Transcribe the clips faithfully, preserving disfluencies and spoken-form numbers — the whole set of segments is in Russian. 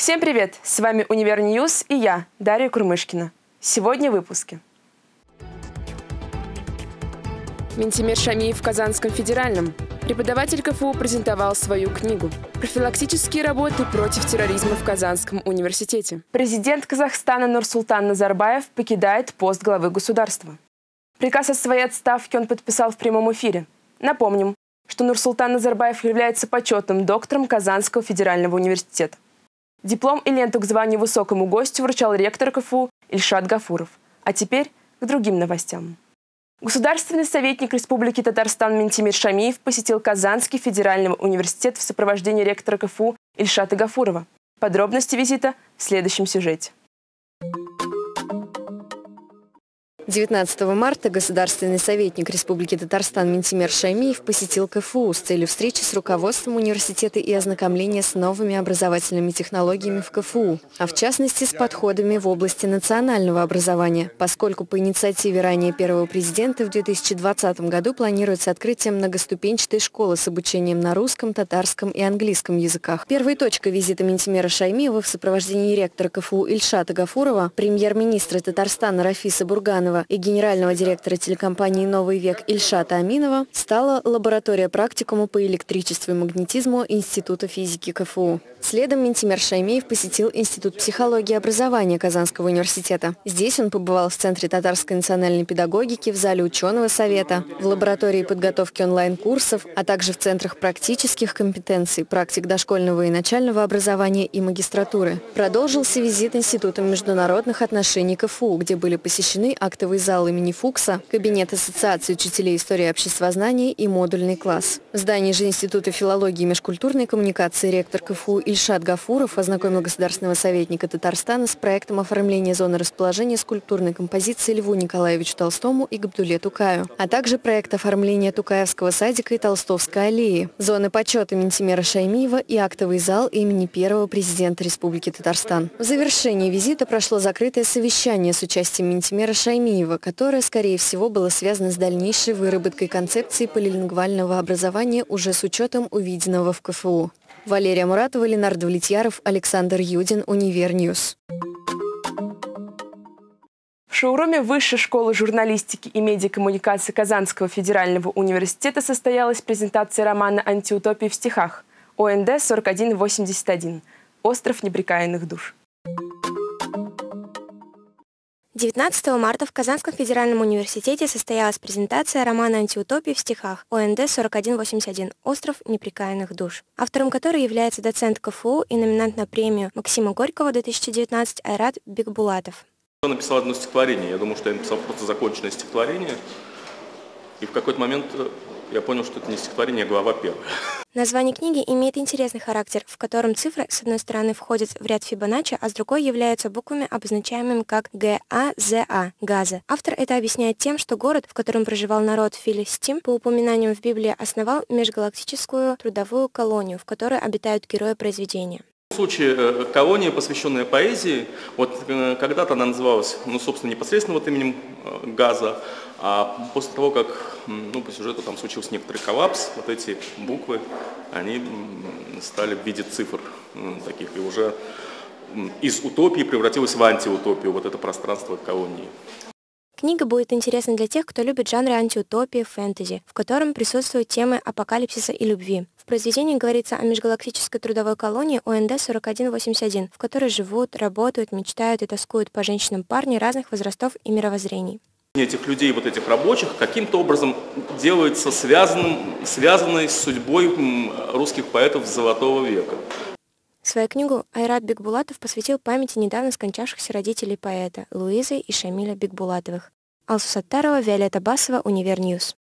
Всем привет! С вами Универньюз и я, Дарья Курмышкина. Сегодня в выпуске. Минтимир Шамиев в Казанском федеральном. Преподаватель КФУ презентовал свою книгу. Профилактические работы против терроризма в Казанском университете. Президент Казахстана Нурсултан Назарбаев покидает пост главы государства. Приказ о своей отставке он подписал в прямом эфире. Напомним, что Нурсултан Назарбаев является почетным доктором Казанского федерального университета. Диплом и ленту к званию высокому гостю вручал ректор КФУ Ильшат Гафуров. А теперь к другим новостям. Государственный советник Республики Татарстан Минтимир Шамиев посетил Казанский федеральный университет в сопровождении ректора КФУ Ильшата Гафурова. Подробности визита в следующем сюжете. девятнадцатого марта государственный советник Республики Татарстан Минтимир Шамиев посетил КФУ с целью встречи с руководством университета и ознакомления с новыми образовательными технологиями в КФУ, а в частности с подходами в области национального образования, поскольку по инициативе ранее первого президента в две тысячи двадцатом году планируется открытие многоступенчатой школы с обучением на русском, татарском и английском языках. Первой точкой визита Минтимира Шамиева в сопровождении ректора КФУ Ильшата Гафурова, премьер-министра Татарстана Рафиса Бурганова и генерального директора телекомпании «Новый век» Ильшата Аминова стала лаборатория практикума по электричеству и магнетизму Института физики КФУ. Следом Минтимир Шамиев посетил Институт психологии и образования Казанского университета. Здесь он побывал в Центре татарской национальной педагогики, в зале ученого совета, в лаборатории подготовки онлайн-курсов, а также в центрах практических компетенций, практик дошкольного и начального образования и магистратуры. Продолжился визит Института международных отношений КФУ, где были посещены актовый зал имени Фукса, кабинет Ассоциации учителей истории обществознания и модульный класс. В здании же Института филологии и межкультурной коммуникации ректор КФУ Ильшат Гафуров ознакомил государственного советника Татарстана с проектом оформления зоны расположения скульптурной композиции Льву Николаевичу Толстому и Габдулле Тукаю, а также проект оформления Тукаевского садика и Толстовской аллеи, зоны почета Минтимира Шамиева и актовый зал имени первого президента Республики Татарстан. В завершении визита прошло закрытое совещание с участием Минтимира Шамиева, которое, скорее всего, было связано с дальнейшей выработкой концепции полилингвального образования уже с учетом увиденного в КФУ. Валерия Муратова, Ленардо Влетьяров, Александр Юдин, Универньюз. В шоуруме Высшей школы журналистики и медиакоммуникации Казанского федерального университета состоялась презентация романа «Антиутопии в стихах» О Н Д сорок один восемьдесят один «Остров неприкаянных душ». девятнадцатого марта в Казанском федеральном университете состоялась презентация романа «Антиутопии в стихах» О Н Д сорок один восемьдесят один «Остров неприкаянных душ», автором которой является доцент КФУ и номинант на премию Максима Горького две тысячи девятнадцать Айрат Бикбулатов. Я написал одно стихотворение. Я думал, что я написал просто законченное стихотворение. И в какой-то момент я понял, что это не стихотворение, а глава первая. Название книги имеет интересный характер, в котором цифры с одной стороны входят в ряд Фибоначчи, а с другой являются буквами, обозначаемыми как Г А З А – Газа. Автор это объясняет тем, что город, в котором проживал народ Филистим, по упоминаниям в Библии основал межгалактическую трудовую колонию, в которой обитают герои произведения. В случае колония, посвященная поэзии, вот когда-то она называлась, ну, собственно, непосредственно вот именем Газа, а после того, как, ну, по сюжету там случился некоторый коллапс, вот эти буквы, они стали в виде цифр таких, и уже из утопии превратилось в антиутопию, вот это пространство колонии. Книга будет интересна для тех, кто любит жанры антиутопии, фэнтези, в котором присутствуют темы апокалипсиса и любви. В произведении говорится о межгалактической трудовой колонии О Н Д сорок один восемьдесят один, в которой живут, работают, мечтают и тоскуют по женщинам парни разных возрастов и мировоззрений. Этих людей, вот этих рабочих, каким-то образом делается связанным, связанной с судьбой русских поэтов Золотого века. Свою книгу Айрат Бикбулатов посвятил памяти недавно скончавшихся родителей поэта Луизы и Шамиля Бикбулатовых. Алсу Саттарова, Виолетта Басова, Универньюз.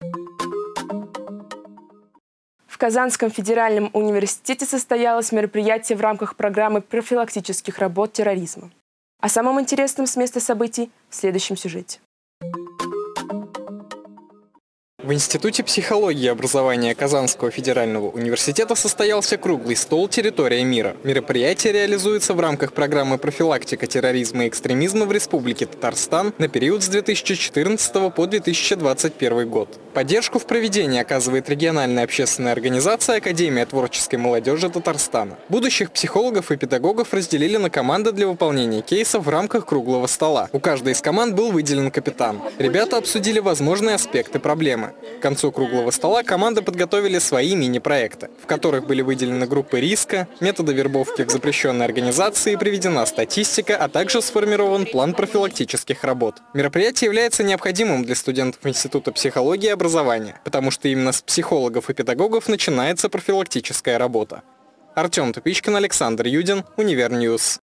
В Казанском федеральном университете состоялось мероприятие в рамках программы профилактических работ терроризма. О самом интересном с места событий в следующем сюжете. В Институте психологии и образования Казанского федерального университета состоялся круглый стол «Территория мира». Мероприятие реализуется в рамках программы «Профилактика терроризма и экстремизма в Республике Татарстан» на период с две тысячи четырнадцатого по две тысячи двадцать первый год. Поддержку в проведении оказывает региональная общественная организация «Академия творческой молодежи Татарстана». Будущих психологов и педагогов разделили на команды для выполнения кейсов в рамках круглого стола. У каждой из команд был выделен капитан. Ребята обсудили возможные аспекты проблемы. К концу круглого стола команды подготовили свои мини-проекты, в которых были выделены группы риска, методы вербовки в запрещенной организации, приведена статистика, а также сформирован план профилактических работ. Мероприятие является необходимым для студентов Института психологии и образования, потому что именно с психологов и педагогов начинается профилактическая работа. Артем Тупичкин, Александр Юдин, Универньюз.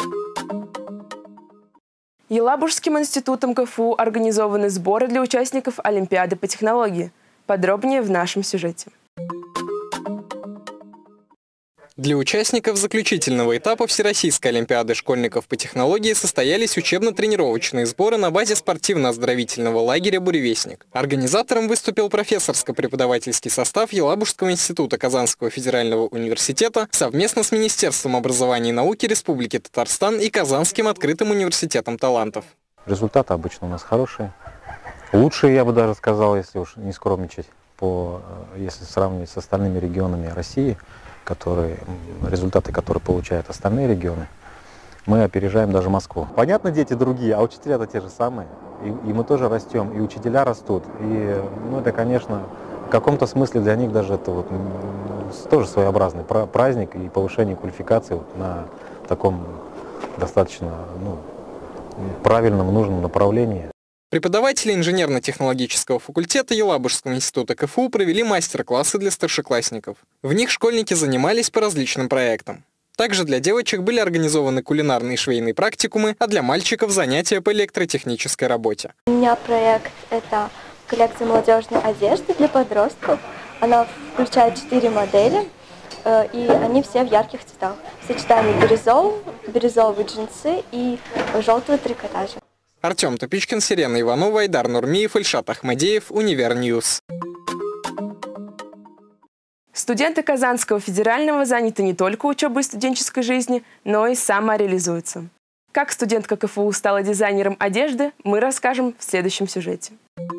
Елабужским институтом КФУ организованы сборы для участников Олимпиады по технологии. Подробнее в нашем сюжете. Для участников заключительного этапа Всероссийской олимпиады школьников по технологии состоялись учебно-тренировочные сборы на базе спортивно-оздоровительного лагеря «Буревестник». Организатором выступил профессорско-преподавательский состав Елабужского института Казанского федерального университета совместно с Министерством образования и науки Республики Татарстан и Казанским открытым университетом талантов. Результаты обычно у нас хорошие. Лучшие, я бы даже сказал, если уж не скромничать, по, если сравнивать с остальными регионами России, которые, результаты, которые получают остальные регионы, мы опережаем даже Москву. Понятно, дети другие, а учителя-то те же самые. И, и мы тоже растем, и учителя растут. И ну, это, конечно, в каком-то смысле для них даже это вот, тоже своеобразный праздник и повышение квалификации вот на таком достаточно ну, правильном, нужном направлении. Преподаватели инженерно-технологического факультета Елабужского института КФУ провели мастер-классы для старшеклассников. В них школьники занимались по различным проектам. Также для девочек были организованы кулинарные и швейные практикумы, а для мальчиков занятия по электротехнической работе. У меня проект – это коллекция молодежной одежды для подростков. Она включает четыре модели, и они все в ярких цветах. В сочетании бирюзового, бирюзовые джинсы и желтого трикотажа. Артем Тупичкин, Сирена Иванова, Айдар Нурмиев, Ильшат Ахмадеев, Универньюз. Студенты Казанского федерального заняты не только учебой и студенческой жизни, но и самореализуются. Как студентка КФУ стала дизайнером одежды, мы расскажем в следующем сюжете.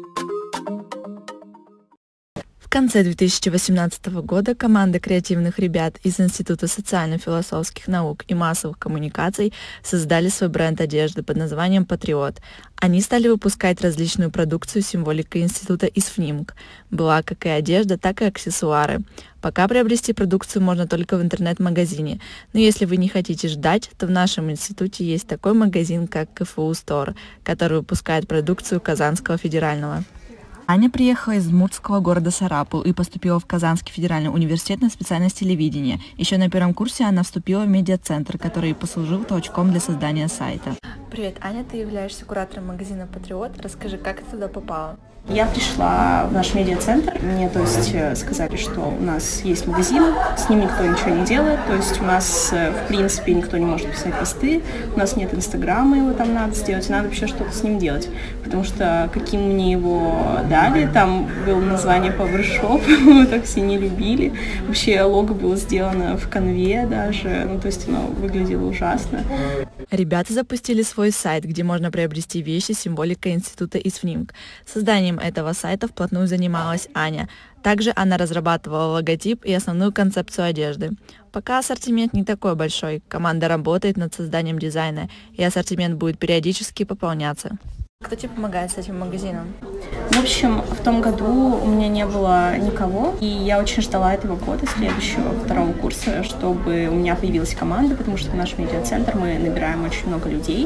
В конце две тысячи восемнадцатого года команда креативных ребят из Института социально-философских наук и массовых коммуникаций создали свой бренд одежды под названием «Патриот». Они стали выпускать различную продукцию с символикой института ИСФНИМК. Была как и одежда, так и аксессуары. Пока приобрести продукцию можно только в интернет-магазине, но если вы не хотите ждать, то в нашем институте есть такой магазин, как КФУ Store, который выпускает продукцию Казанского федерального. Аня приехала из удмуртского города Сарапул и поступила в Казанский федеральный университет на специальность телевидения. Еще на первом курсе она вступила в медиацентр, который послужил толчком для создания сайта. Привет, Аня, ты являешься куратором магазина «Патриот». Расскажи, как ты туда попала? Я пришла в наш медиацентр, мне, то есть, сказали, что у нас есть магазин, с ним никто ничего не делает, то есть у нас, в принципе, никто не может писать посты, у нас нет инстаграма, его там надо сделать, надо вообще что-то с ним делать, потому что каким мне его дали, там было название PowerShop, мы так все не любили, вообще лого было сделано в канве даже, ну, то есть оно выглядело ужасно. Ребята запустили свой сайт, где можно приобрести вещи с символикой института ИСФНИМК. Созданием этого сайта вплотную занималась Аня. Также она разрабатывала логотип и основную концепцию одежды. Пока ассортимент не такой большой, команда работает над созданием дизайна, и ассортимент будет периодически пополняться. Кто тебе помогает с этим магазином? В общем, в том году у меня не было никого, и я очень ждала этого года, следующего, второго курса, чтобы у меня появилась команда, потому что в наш медиацентр мы набираем очень много людей.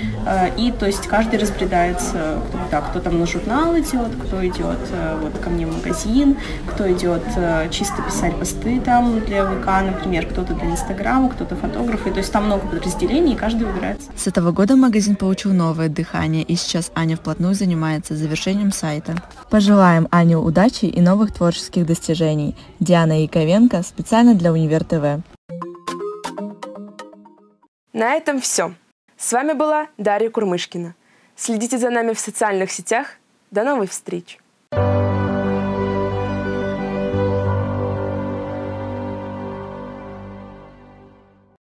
И то есть каждый разбредается, кто, да, кто там на журнал идет, кто идет вот ко мне в магазин, кто идет чисто писать посты там для ВК, например, кто-то для Инстаграма, кто-то фотографы. То есть там много подразделений, и каждый выбирается. С этого года магазин получил новое дыхание, и сейчас Аня вплотную занимается завершением сайта. Пожелаем Ане удачи и новых творческих достижений. Диана Яковенко специально для Универ ТВ. На этом все. С вами была Дарья Курмышкина. Следите за нами в социальных сетях. До новых встреч!